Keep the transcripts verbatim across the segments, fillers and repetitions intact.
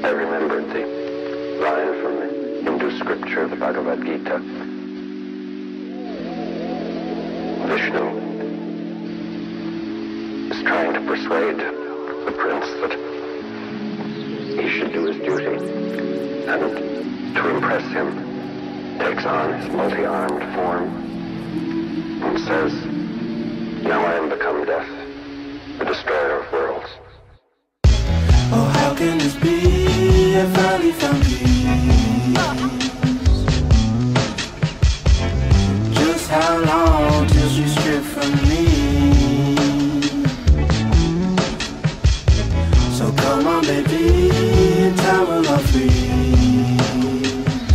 I remembered the line from the Hindu scripture, the Bhagavad Gita. Vishnu is trying to persuade the prince that he should do his duty, and to impress him, takes on his multi-armed form and says, "Now I am become death, the destroyer of worlds." Oh, how can this be? I finally found peace. Just how long till she stripped from me? So come on, baby, time will all freeze.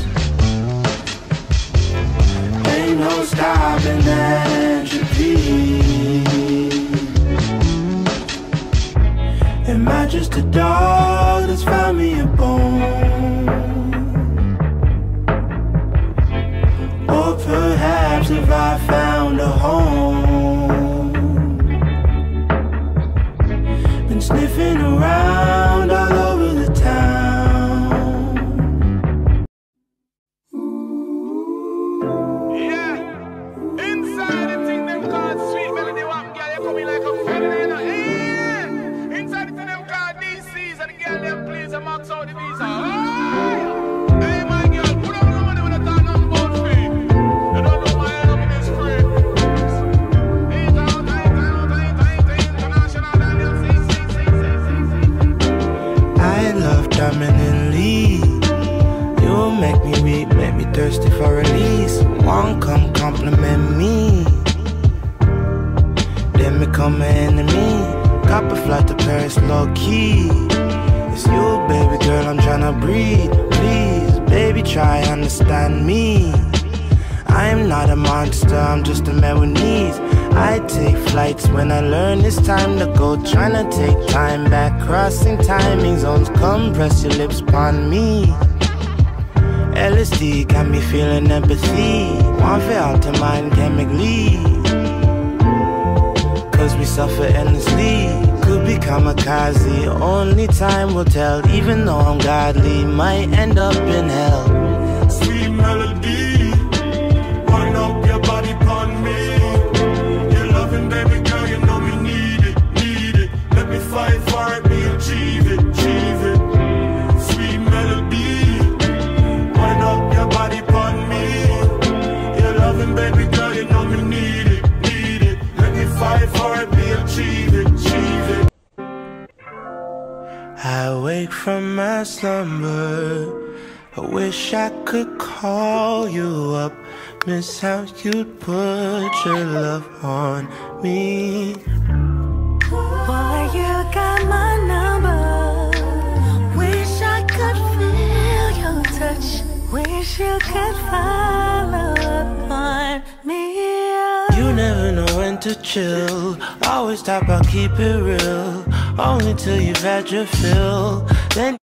Ain't no stopping that entropy. Am I just a dog that's found me a bone? Or perhaps have I found a home? Been sniffing around all over the town. Yeah, inside the thing them called sweet melody wap, girl, you coming like a feather, you know. Yeah, inside the thing them called D Cs, and the girl them please and max out the visa. Oh, hey my girl, put up the money when I talk nothing about free. You don't know my head up in this free. Ain't out, ain't out, ain't out, international, Daniel, see, see, see, see, see, see. I love dominantly. You make me weak, make me thirsty for release. One come compliment me, then become an enemy. Cop a flight to Paris low key. It's you, baby girl, I'm tryna breathe. Please, baby, try understand me. I am not a monster, I'm just a man with needs. I take flights when I learn it's time to go. Tryna take time back, crossing timing zones. Come press your lips upon me. L S D got me feeling empathy. One for alter mind chemically. Cause we suffer endlessly. Could be kamikaze, only time will tell. Even though I'm godly, might end up in hell. Sweet melody, wind up your body upon me. You're loving, baby girl, you know me need it, need it. Let me fight for it, me achieve it, achieve it. Sweet melody, wind up your body upon me. You're loving, baby girl, you know me need it, need it. Let me fight for it, me achieve it, achieve it. I wake from my slumber. I wish I could call you up. Miss how you'd put your love on me. Boy, you got my number. Wish I could feel your touch. Wish you could follow up on me. You never know when to chill. Always talk about keep it real. Only till you've had your fill. Then